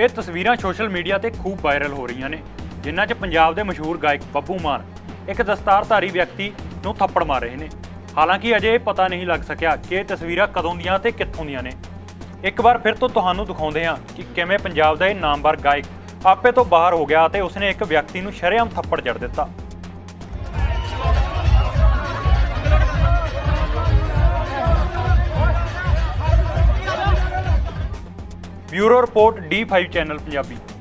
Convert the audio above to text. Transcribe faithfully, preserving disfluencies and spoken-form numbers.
ਇਹ ਤਸਵੀਰਾਂ social media ਤੇ ਖੂਬ ਵਾਇਰਲ ਹੋ ਰਹੀਆਂ ਨੇ, ਜਿਨ੍ਹਾਂ 'ਚ ਪੰਜਾਬ ਦੇ ਮਸ਼ਹੂਰ ਗਾਇਕ ਬੱਬੂ ਮਾਨ ਇੱਕ ਦਸਤਾਰਧਾਰੀ ਵਿਅਕਤੀ ਨੂੰ ਥੱਪੜ ਮਾਰ ਰਹੇ ਨੇ। ਹਾਲਾਂਕਿ ਅਜੇ ਇਹ ਪਤਾ ਨਹੀਂ ਲੱਗ ਸਕਿਆ ਕਿ ਇਹ ਤਸਵੀਰਾਂ ਕਦੋਂ ਦੀਆਂ ਤੇ ਕਿੱਥੋਂ ਦੀਆਂ ਨੇ। ਇੱਕ ਵਾਰ ਫਿਰ ਤੋਂ ਤੁਹਾਨੂੰ ਦਿਖਾਉਂਦੇ ਹਾਂ ਕਿ ਕਿਵੇਂ ਪੰਜਾਬ ਦਾ ਇਹ ਨਾਮਵਰ ਗਾਇਕ ਆਪੇ ਤੋਂ ਬਾਹਰ ਹੋ ਗਿਆ ਤੇ ਉਸਨੇ ਇੱਕ ਵਿਅਕਤੀ ਨੂੰ ਸ਼ਰੇਆਮ ਥੱਪੜ ਜੜ ਦਿੱਤਾ। Bureau report D five channel Punjabi.